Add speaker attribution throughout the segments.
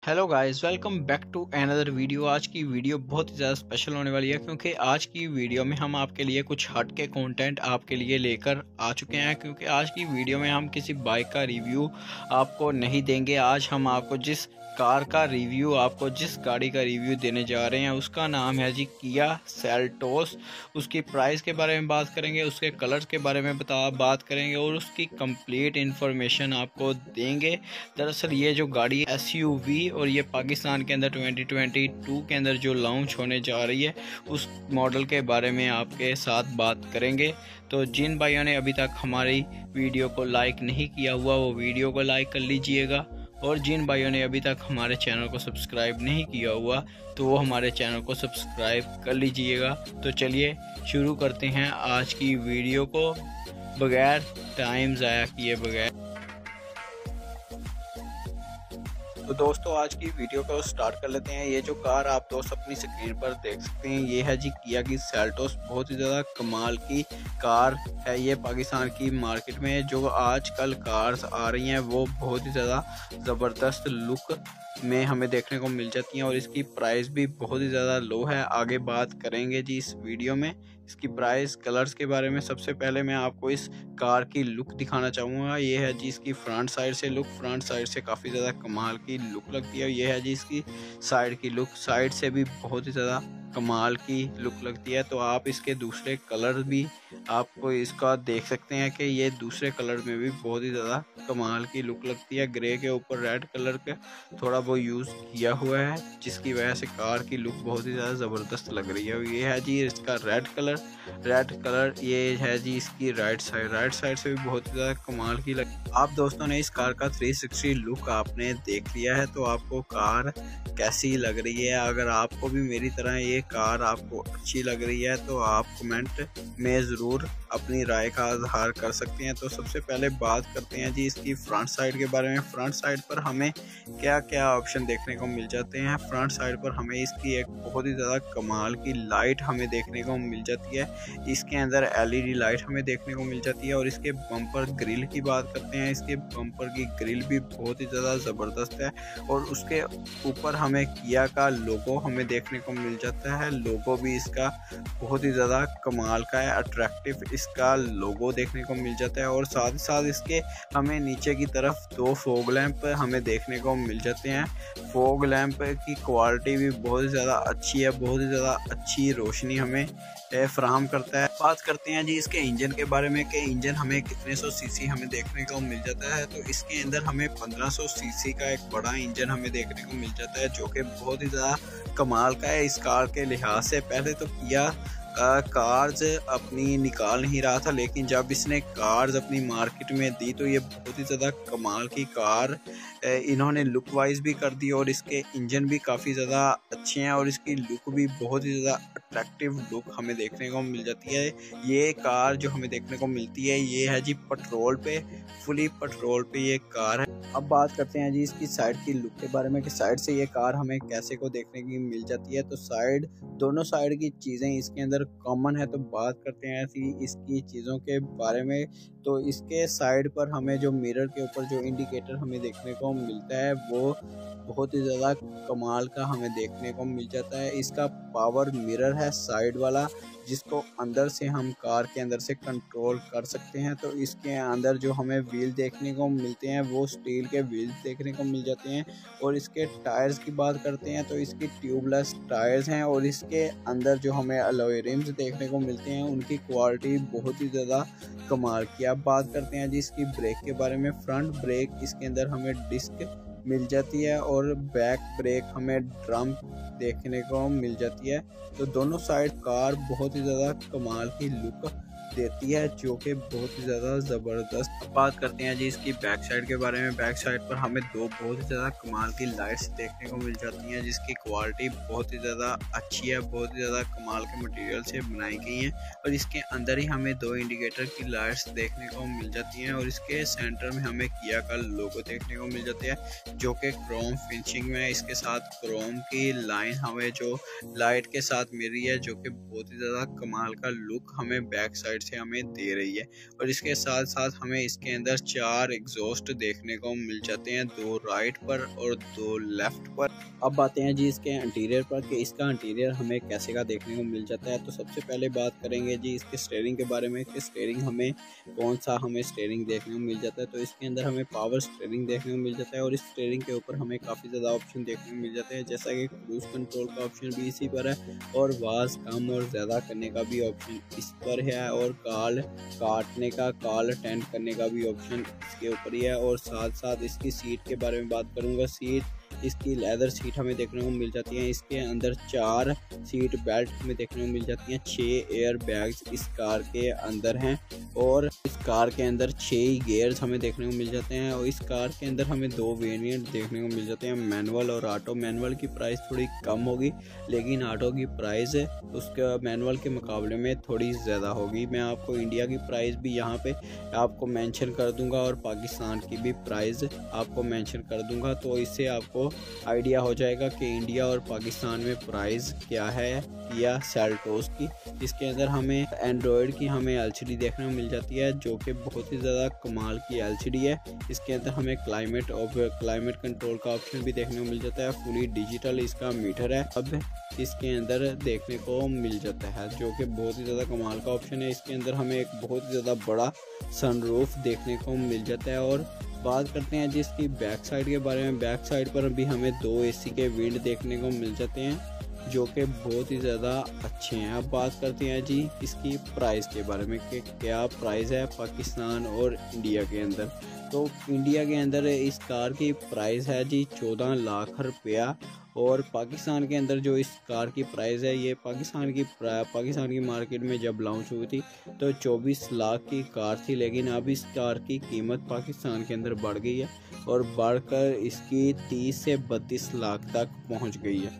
Speaker 1: Hello guys, welcome back to another video. आज की video बहुत ही ज़्यादा स्पेशल होने वाली है क्योंकि आज की वीडियो में हम आपके लिए कुछ हटके कंटेंट आपके लिए लेकर आ चुके हैं। क्योंकि आज की वीडियो में हम किसी बाइक का रिव्यू आपको नहीं देंगे। आज हम आपको जिस कार का रिव्यू आपको जिस गाड़ी का रिव्यू देने जा रहे हैं उसका नाम है जी किया सेल्टोस। उसकी प्राइस के बारे में बात करेंगे, उसके कलर्स के बारे में बात करेंगे और उसकी कंप्लीट इन्फॉर्मेशन आपको देंगे। दरअसल ये जो गाड़ी SUV और ये पाकिस्तान के अंदर 2022 के अंदर जो लॉन्च होने जा रही है उस मॉडल के बारे में आपके साथ बात करेंगे। तो जिन भाइयों ने अभी तक हमारी वीडियो को लाइक नहीं किया हुआ वो वीडियो को लाइक कर लीजिएगा, और जिन भाइयों ने अभी तक हमारे चैनल को सब्सक्राइब नहीं किया हुआ तो वो हमारे चैनल को सब्सक्राइब कर लीजिएगा। तो चलिए शुरू करते हैं आज की वीडियो को बगैर टाइम ज़ाया किए बगैर। तो दोस्तों आज की वीडियो को स्टार्ट कर लेते हैं। ये जो कार आप दोस्त अपनी स्क्रीन पर देख सकते हैं ये है जी किया की सेल्टोस। बहुत ही ज़्यादा कमाल की कार है ये। पाकिस्तान की मार्केट में जो आजकल कार्स आ रही हैं वो बहुत ही ज़्यादा ज़बरदस्त लुक में हमें देखने को मिल जाती हैं और इसकी प्राइस भी बहुत ही ज़्यादा लो है। आगे बात करेंगे जी इस वीडियो में इसकी प्राइस कलर्स के बारे में। सबसे पहले मैं आपको इस कार की लुक दिखाना चाहूँगा। ये है जी इसकी फ्रंट साइड से लुक। फ्रंट साइड से काफ़ी ज़्यादा कमाल की लुक लगती है। ये है जी इसकी साइड की लुक। साइड से भी बहुत ही ज़्यादा कमाल की लुक लगती है। तो आप इसके दूसरे कलर भी आपको इसका देख सकते हैं कि ये दूसरे कलर में भी बहुत ही ज़्यादा कमाल की लुक लगती है। ग्रे के ऊपर रेड कलर का थोड़ा वो यूज़ किया हुआ है जिसकी वजह से कार की लुक बहुत ही ज़्यादा ज़बरदस्त लग रही है। ये है जी इसका रेड कलर ये है जी इसकी राइट साइड से भी बहुत ही ज़्यादा कमाल की लग। आप दोस्तों ने इस कार का 360 लुक आपने देख लिया है तो आपको कार कैसी लग रही है। अगर आपको भी मेरी तरह ये कार आपको अच्छी लग रही है तो आप कमेंट में ज़रूर अपनी राय का इजहार कर सकते हैं। तो सबसे पहले बात करते हैं जी इसकी फ्रंट साइड के बारे में। फ्रंट साइड पर हमें क्या क्या ऑप्शन देखने को मिल जाते हैं। फ्रंट साइड पर हमें इसकी एक बहुत ही ज़्यादा कमाल की लाइट हमें देखने को मिल जाती है। इसके अंदर LED लाइट हमें देखने को मिल जाती है। और इसके बम्पर ग्रिल की बात करते हैं। इसके बम्पर की ग्रिल भी बहुत ही ज़्यादा ज़बरदस्त है और उसके ऊपर हमें किया का लोगो हमें देखने को मिल जाता है। लोगो भी इसका बहुत ही ज़्यादा कमाल का है, अट्रैक्टिव इसका लोगो देखने को मिल जाता है। और साथ ही साथ इसके हमें नीचे की तरफ 2 फॉग लैंप हमें देखने को मिल जाते हैं। फॉग लैंप की क्वालिटी भी बहुत ही ज़्यादा अच्छी है, बहुत ही ज़्यादा अच्छी रोशनी हमें फराहम करता है। बात करते हैं जी इसके इंजन के बारे में कि इंजन हमें कितने 100 सीसी हमें देखने को मिल जाता है। तो इसके अंदर हमें 1500 सीसी का एक बड़ा इंजन हमें देखने को मिल जाता है जो कि बहुत ही ज़्यादा कमाल का है इस कार के लिहाज से। पहले तो किया कार्स अपनी निकाल नहीं रहा था, लेकिन जब इसने कार्स अपनी मार्केट में दी तो ये बहुत ही ज़्यादा कमाल की कार इन्होंने लुक वाइज भी कर दी और इसके इंजन भी काफ़ी ज़्यादा अच्छे हैं और इसकी लुक भी बहुत ही ज़्यादा अट्रैक्टिव लुक हमें देखने को मिल जाती है। ये कार जो हमें देखने को मिलती है ये है जी पेट्रोल पे, फुली पेट्रोल पे ये कार है। अब बात करते हैं जी इसकी साइड की लुक के बारे में कि साइड से ये कार हमें कैसे को देखने की मिल जाती है। तो साइड दोनों साइड की चीज़ें इसके अंदर कॉमन है। तो बात करते हैं ऐसी इसकी चीज़ों के बारे में। तो इसके साइड पर हमें जो मिरर के ऊपर जो इंडिकेटर हमें देखने को मिलता है वो बहुत ही ज़्यादा कमाल का हमें देखने को मिल जाता है। इसका पावर मिरर है साइड वाला जिसको अंदर से हम कार के अंदर से कंट्रोल कर सकते हैं। तो इसके अंदर जो हमें व्हील देखने को मिलते हैं वो स्टील के व्हील्स देखने को मिल जाते हैं। और इसके टायर्स की बात करते हैं तो इसकी ट्यूबलेस टायर्स हैं और इसके अंदर जो हमें अलॉय रिम्स देखने को मिलते हैं उनकी क्वालिटी बहुत ही ज़्यादा कमाल की। अब बात करते हैं जी इसकी ब्रेक के बारे में। फ्रंट ब्रेक इसके अंदर हमें डिस्क मिल जाती है और बैक ब्रेक हमें ड्रम देखने को मिल जाती है। तो दोनों साइड कार बहुत ही ज़्यादा कमाल की लुक देती है जो कि बहुत ही ज़्यादा ज़बरदस्त। बात करते हैं जी इसकी बैक साइड के बारे में। बैक साइड पर हमें 2 बहुत ही ज़्यादा कमाल की लाइट्स देखने को मिल जाती हैं जिसकी क्वालिटी बहुत ही ज़्यादा अच्छी है, बहुत ही ज़्यादा कमाल के मटेरियल से बनाई गई हैं। और इसके अंदर ही हमें 2 इंडिकेटर की लाइट्स देखने को मिल जाती हैं और इसके सेंटर में हमें किया का लोगो देखने को मिल जाते हैं जो कि क्रोम फिनिशिंग में है। इसके साथ क्रोम की लाइन हमें जो लाइट के साथ मिल रही है जो कि बहुत ही ज़्यादा कमाल का लुक हमें बैक साइड से हमें दे रही है। और इसके साथ साथ हमें इसके अंदर 4 एग्जॉस्ट देखने को मिल जाते हैं, 2 राइट पर और 2 लेफ्ट पर। अब आते हैं जी इसके इंटीरियर पर कि इसका इंटीरियर हमें कैसे का देखने को मिल जाता है। तो सबसे पहले बात करेंगे जी इसके स्टीयरिंग के बारे में कि स्टीयरिंग हमें कौन सा स्टीयरिंग देखने को मिल जाता है। तो इसके अंदर हमें पावर स्टीयरिंग देखने को मिल जाता है और इस स्टीयरिंग के ऊपर हमें काफ़ी ज़्यादा ऑप्शन देखने को मिल जाते हैं, जैसा कि क्रूज कंट्रोल का ऑप्शन भी इसी पर है और आवाज़ कम और ज़्यादा करने का भी ऑप्शन इस पर है और कॉल काटने का, कॉल अटेंड करने का भी ऑप्शन इसके ऊपर ही है। और साथ साथ इसकी सीट के बारे में बात करूँगा। सीट इसकी लेदर सीट हमें देखने को मिल जाती है। इसके अंदर 4 सीट बेल्ट हमें देखने को मिल जाती हैं। 6 एयर बैग्स इस कार के अंदर हैं और इस कार के अंदर 6 गियर्स हमें देखने को मिल जाते हैं। और इस कार के अंदर हमें 2 वेरिएंट देखने को मिल जाते हैं, मैनुअल और ऑटो। मैनुअल की प्राइस थोड़ी कम होगी, लेकिन ऑटो की प्राइस उसका मैनुअल के मुकाबले में थोड़ी ज़्यादा होगी। मैं आपको इंडिया की प्राइस भी यहाँ पे आपको मेंशन कर दूंगा और पाकिस्तान की भी प्राइस आपको मेंशन कर दूंगा, तो इससे आपको आइडिया हो जाएगा कि इंडिया और पाकिस्तान में प्राइस क्या है किया सेल्टोस की। इसके अंदर हमें एंड्रॉयड की एलसीडी देखने को मिल जाती है, जो कि बहुत ही ज़्यादा कमाल की एलसीडी है। इसके अंदर हमें क्लाइमेट कंट्रोल का ऑप्शन भी देखने को मिल जाता है। फुली डिजिटल इसका मीटर है अब इसके अंदर देखने को मिल जाता है, जो कि बहुत ही ज़्यादा कमाल का ऑप्शन है। इसके अंदर हमें एक बहुत ही ज़्यादा बड़ा सनरूफ देखने को मिल जाता है। और बात करते हैं जिसकी बैक साइड के बारे में। बैक साइड पर भी हमें 2 एसी के विंड देखने को मिल जाते हैं, जो कि बहुत ही ज़्यादा अच्छे हैं। अब बात करते हैं जी इसकी प्राइस के बारे में कि क्या प्राइस है पाकिस्तान और इंडिया के अंदर। तो इंडिया के अंदर इस कार की प्राइस है जी 14 लाख रुपया और पाकिस्तान के अंदर जो इस कार की प्राइस है ये पाकिस्तान की मार्केट में जब लॉन्च हुई थी तो 24 लाख की कार थी, लेकिन अब इस कार की कीमत पाकिस्तान के अंदर बढ़ गई है और बढ़कर इसकी 30 से 32 लाख तक पहुंच गई है।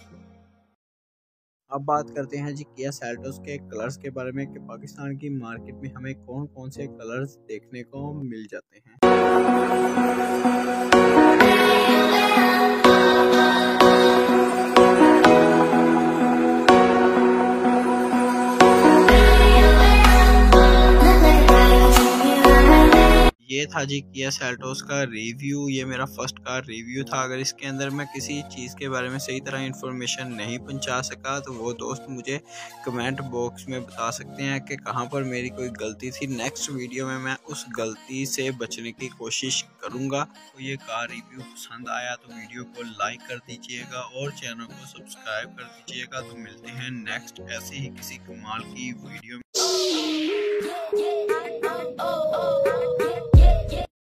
Speaker 1: अब बात करते हैं जी किया सेल्टोस के कलर्स के बारे में कि पाकिस्तान की मार्केट में हमें कौन कौन से कलर्स देखने को मिल जाते हैं। ये था जी किया सेल्टोस का रिव्यू। ये मेरा फर्स्ट कार रिव्यू था। अगर इसके अंदर मैं किसी चीज़ के बारे में सही तरह इन्फॉर्मेशन नहीं पहुंचा सका तो वो दोस्त मुझे कमेंट बॉक्स में बता सकते हैं कि कहां पर मेरी कोई गलती थी। नेक्स्ट वीडियो में मैं उस गलती से बचने की कोशिश करूंगा। तो ये कार रिव्यू पसंद आया तो वीडियो को लाइक कर दीजिएगा और चैनल को सब्सक्राइब कर दीजिएगा। तो मिलते हैं नेक्स्ट ऐसे ही किसी कमाल की वीडियो में।